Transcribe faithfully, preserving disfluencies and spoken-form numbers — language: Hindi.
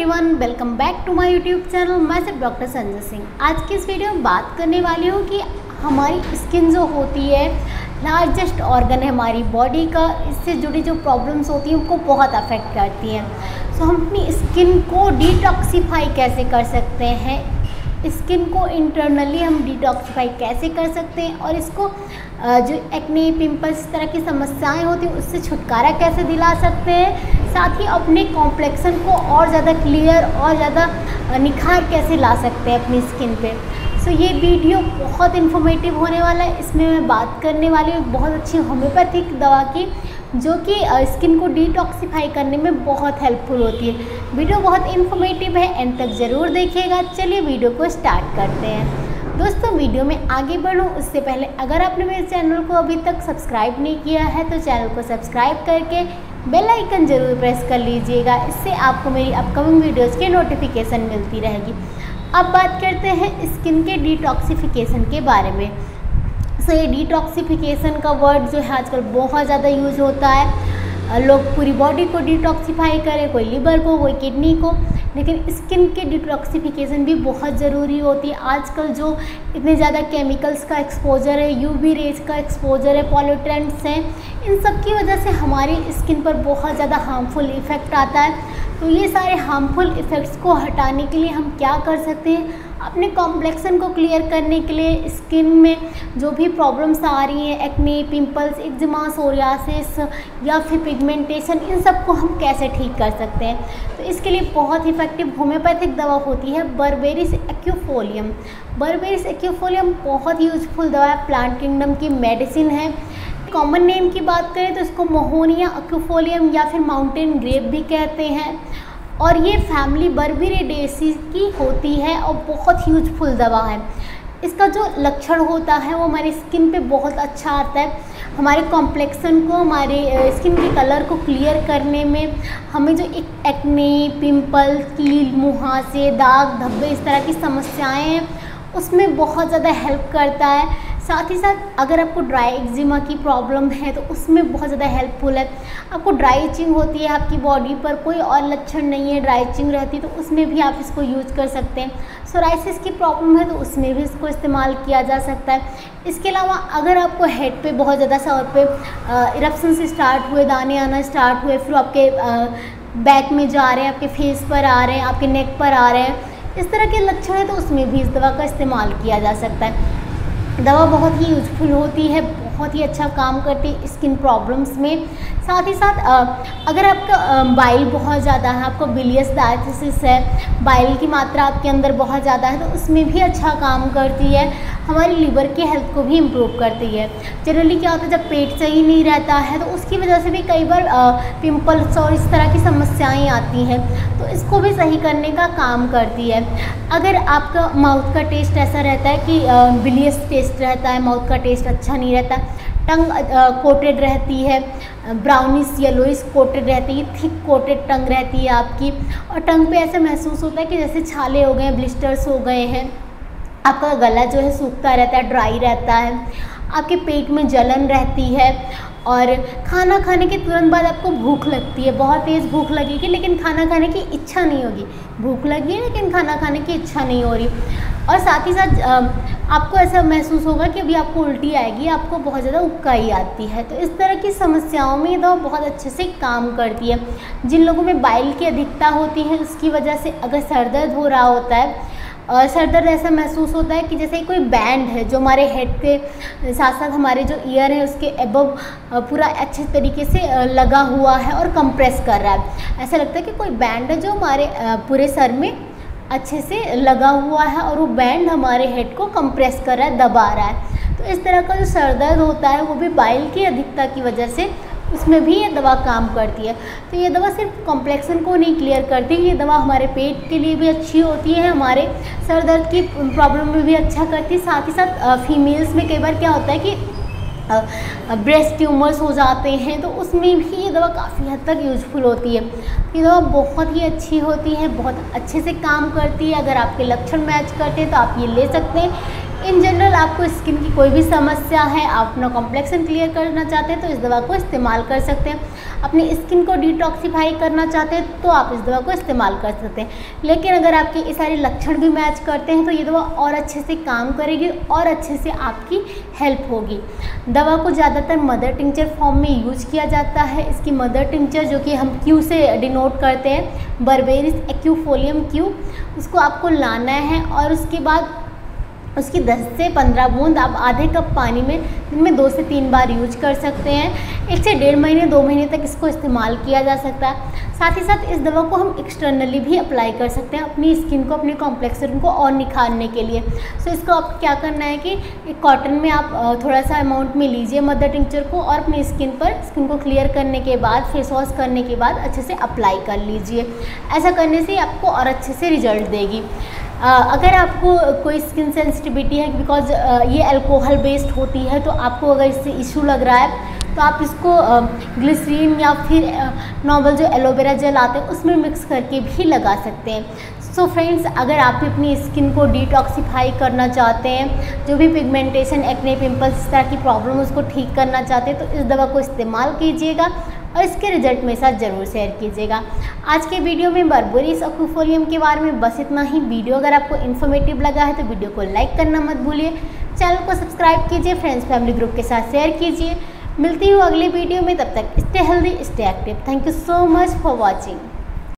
Everyone, welcome back to my YouTube channel. मैं सिर्फ डॉक्टर संजय सिंह। आज की इस वीडियो में बात करने वाली हूँ कि हमारी स्किन जो होती है लार्जेस्ट ऑर्गन है हमारी बॉडी का, इससे जुड़ी जो प्रॉब्लम्स होती हैं उनको बहुत अफेक्ट करती हैं। सो हम अपनी स्किन को डिटॉक्सीफाई कैसे कर सकते हैं, स्किन को इंटरनली हम डिटॉक्सीफाई कैसे कर सकते हैं और इसको जो एक्ने, पिंपल्स, इस तरह की समस्याएं होती हैं उससे छुटकारा कैसे दिला सकते हैं, साथ ही अपने कॉम्प्लेक्शन को और ज़्यादा क्लियर और ज़्यादा निखार कैसे ला सकते हैं अपनी स्किन पे। सो ये वीडियो बहुत इन्फॉर्मेटिव होने वाला है। इसमें मैं बात करने वाली हूँ बहुत अच्छी होम्योपैथिक दवा की जो कि स्किन को डिटॉक्सीफाई करने में बहुत हेल्पफुल होती है। वीडियो बहुत इन्फॉर्मेटिव है, एंड तक ज़रूर देखिएगा। चलिए वीडियो को स्टार्ट करते हैं। दोस्तों, वीडियो में आगे बढ़ूँ उससे पहले अगर आपने मेरे चैनल को अभी तक सब्सक्राइब नहीं किया है तो चैनल को सब्सक्राइब करके बेल आइकन ज़रूर प्रेस कर लीजिएगा। इससे आपको मेरी अपकमिंग वीडियोस की नोटिफिकेशन मिलती रहेगी। अब बात करते हैं स्किन के डिटॉक्सिफिकेशन के बारे में। सो ये डिटॉक्सिफिकेशन का वर्ड जो है आजकल बहुत ज़्यादा यूज़ होता है। लोग पूरी बॉडी को डिटॉक्सीफाई करें, कोई लिवर को, कोई किडनी को, लेकिन स्किन के डिटॉक्सिफिकेशन भी बहुत ज़रूरी होती है। आजकल जो इतने ज़्यादा केमिकल्स का एक्सपोजर है, यूवी रेज का एक्सपोजर है, पॉल्यूटेंट्स हैं, इन सब की वजह से हमारी स्किन पर बहुत ज़्यादा हार्मफुल इफ़ेक्ट आता है। तो ये सारे हार्मफुल इफ़ेक्ट्स को हटाने के लिए हम क्या कर सकते हैं, अपने कॉम्प्लेक्शन को क्लियर करने के लिए स्किन में जो भी प्रॉब्लम्स आ रही हैं, एक्ने, पिंपल्स, एक्जिमा, सोरियासिस या फिर पिगमेंटेशन, इन सब को हम कैसे ठीक कर सकते हैं। तो इसके लिए बहुत इफेक्टिव होम्योपैथिक दवा होती है बर्बेरिस एक्यूफोलियम। बर्बेरिस एक्यूफोलियम बहुत यूजफुल दवा है, प्लांट किंगडम की मेडिसिन है। कॉमन नेम की बात करें तो इसको मोहोनिया एक्यूफोलियम या फिर माउंटेन ग्रेप भी कहते हैं, और ये फैमिली बर्बेरिडेसी की होती है और बहुत यूजफुल दवा है। इसका जो लक्षण होता है वो हमारी स्किन पे बहुत अच्छा आता है, हमारे कॉम्प्लेक्शन को, हमारे स्किन के कलर को क्लियर करने में, हमें जो एक एक्ने, पिंपल, कील, मुहासे, दाग, धब्बे, इस तरह की समस्याएं हैं उसमें बहुत ज़्यादा हेल्प करता है। साथ ही साथ अगर आपको ड्राई एक्जिमा की प्रॉब्लम है तो उसमें बहुत ज़्यादा हेल्पफुल है। आपको ड्राई इचिंग होती है आपकी बॉडी पर, कोई और लक्षण नहीं है, ड्राई इचिंग रहती है, तो उसमें भी आप इसको यूज कर सकते हैं। सोराइसिस की प्रॉब्लम है तो उसमें भी इसको इस्तेमाल किया जा सकता है। इसके अलावा अगर आपको हेड पे बहुत ज़्यादा सर पे इरप्शन से स्टार्ट हुए, दाने आना स्टार्ट हुए, फिर आपके बैक में जा रहे हैं, आपके फेस पर आ रहे हैं, आपके नेक पर आ रहे हैं, इस तरह के लक्षण है तो उसमें भी इस दवा का इस्तेमाल किया जा सकता है। दवा बहुत ही यूजफुल होती है, बहुत ही अच्छा काम करती है स्किन प्रॉब्लम्स में। साथ ही साथ अगर आपका बाइल बहुत ज़्यादा है, आपको बिलियस डायथिसिस है, बाइल की मात्रा आपके अंदर बहुत ज़्यादा है, तो उसमें भी अच्छा काम करती है। हमारी लिवर की हेल्थ को भी इम्प्रूव करती है। जनरली क्या होता है जब पेट सही नहीं रहता है तो उसकी वजह से भी कई बार पिंपल्स और इस तरह की समस्याएं आती हैं, तो इसको भी सही करने का काम करती है। अगर आपका माउथ का टेस्ट ऐसा रहता है कि बिलियस टेस्ट रहता है, माउथ का टेस्ट अच्छा नहीं रहता, टंग कोटेड रहती है, ब्राउनिश येलोइश कोटेड रहती है, थिक कोटेड टंग रहती है आपकी, और टंग पे ऐसा महसूस होता है कि जैसे छाले हो गए हैं, ब्लिस्टर्स हो गए हैं, आपका गला जो है सूखता रहता है, ड्राई रहता है, आपके पेट में जलन रहती है, और खाना खाने के तुरंत बाद आपको भूख लगती है, बहुत तेज़ भूख लगेगी लेकिन खाना खाने की इच्छा नहीं होगी। भूख लगी है लेकिन खाना खाने की इच्छा नहीं हो रही, और साथ ही साथ आपको ऐसा महसूस होगा कि अभी आपको उल्टी आएगी, आपको बहुत ज़्यादा उबकाई आती है। तो इस तरह की समस्याओं में ये दवा बहुत अच्छे से काम करती है। जिन लोगों में बाइल की अधिकता होती है उसकी वजह से अगर सर दर्द हो रहा होता है और सर दर्द ऐसा महसूस होता है कि जैसे कोई बैंड है जो हमारे हेड के साथ साथ हमारे जो ईयर है उसके एबव पूरा अच्छे तरीके से लगा हुआ है और कंप्रेस कर रहा है, ऐसा लगता है कि कोई बैंड है जो हमारे पूरे सर में अच्छे से लगा हुआ है और वो बैंड हमारे हेड को कंप्रेस कर रहा है, दबा रहा है। तो इस तरह का जो सर दर्द होता है वो भी बाइल की अधिकता की वजह से, उसमें भी ये दवा काम करती है। तो ये दवा सिर्फ कॉम्प्लेक्शन को नहीं क्लियर करती, ये दवा हमारे पेट के लिए भी अच्छी होती है, हमारे सर दर्द की प्रॉब्लम में भी अच्छा करती है। साथ ही साथ फीमेल्स में कई बार क्या होता है कि ब्रेस्ट ट्यूमर्स हो जाते हैं तो उसमें भी ये दवा काफ़ी हद तक यूजफुल होती है। ये दवा बहुत ही अच्छी होती है, बहुत अच्छे से काम करती है। अगर आपके लक्षण मैच करते हैं तो आप ये ले सकते हैं। इन जनरल आपको स्किन की कोई भी समस्या है, आप अपना कॉम्प्लेक्शन क्लियर करना चाहते हैं तो इस दवा को इस्तेमाल कर सकते हैं। अपनी स्किन को डिटॉक्सीफाई करना चाहते हैं तो आप इस दवा को इस्तेमाल कर सकते हैं। लेकिन अगर आपके ये सारे लक्षण भी मैच करते हैं तो ये दवा और अच्छे से काम करेगी और अच्छे से आपकी हेल्प होगी। दवा को ज़्यादातर मदर टिंचर फॉर्म में यूज किया जाता है। इसकी मदर टिंचर जो कि हम क्यू से डिनोट करते हैं, बर्बेरिस एक्यूफोलियम क्यू, उसको आपको लाना है और उसके बाद उसकी दस से पंद्रह बूंद आप आधे कप पानी में दिन में दो से तीन बार यूज कर सकते हैं। एक से डेढ़ महीने दो महीने तक इसको इस्तेमाल किया जा सकता है। साथ ही साथ इस दवा को हम एक्सटर्नली भी अप्लाई कर सकते हैं अपनी स्किन को, अपने कॉम्प्लेक्सन को और निखारने के लिए। सो इसको आपको क्या करना है कि एक कॉटन में आप थोड़ा सा अमाउंट में लीजिए मदर टिंचर को और अपनी स्किन पर स्किन को क्लियर करने के बाद फेस वॉश करने के बाद अच्छे से अप्लाई कर लीजिए। ऐसा करने से आपको और अच्छे से रिजल्ट देगी। Uh, अगर आपको कोई स्किन सेंसिटिविटी है, बिकॉज uh, ये अल्कोहल बेस्ड होती है, तो आपको अगर इससे इशू लग रहा है तो आप इसको ग्लिसरीन या फिर नॉर्मल जो एलोवेरा जेल आते हैं उसमें मिक्स करके भी लगा सकते हैं। सो so फ्रेंड्स, अगर आप भी अपनी स्किन को डिटॉक्सीफाई करना चाहते हैं, जो भी पिगमेंटेशन, एक्ने, पिंपल्स, इस तरह की प्रॉब्लम उसको ठीक करना चाहते हैं, तो इस दवा को इस्तेमाल कीजिएगा और इसके रिजल्ट मेरे साथ ज़रूर शेयर कीजिएगा। आज के वीडियो में बर्बेरिस एक्यूफोलियम के बारे में बस इतना ही। वीडियो अगर आपको इन्फॉर्मेटिव लगा है तो वीडियो को लाइक करना मत भूलिए, चैनल को सब्सक्राइब कीजिए, फ्रेंड्स फैमिली ग्रुप के साथ शेयर कीजिए। मिलती हूँ अगले वीडियो में, तब तक stay healthy, stay active. Thank you so much for watching.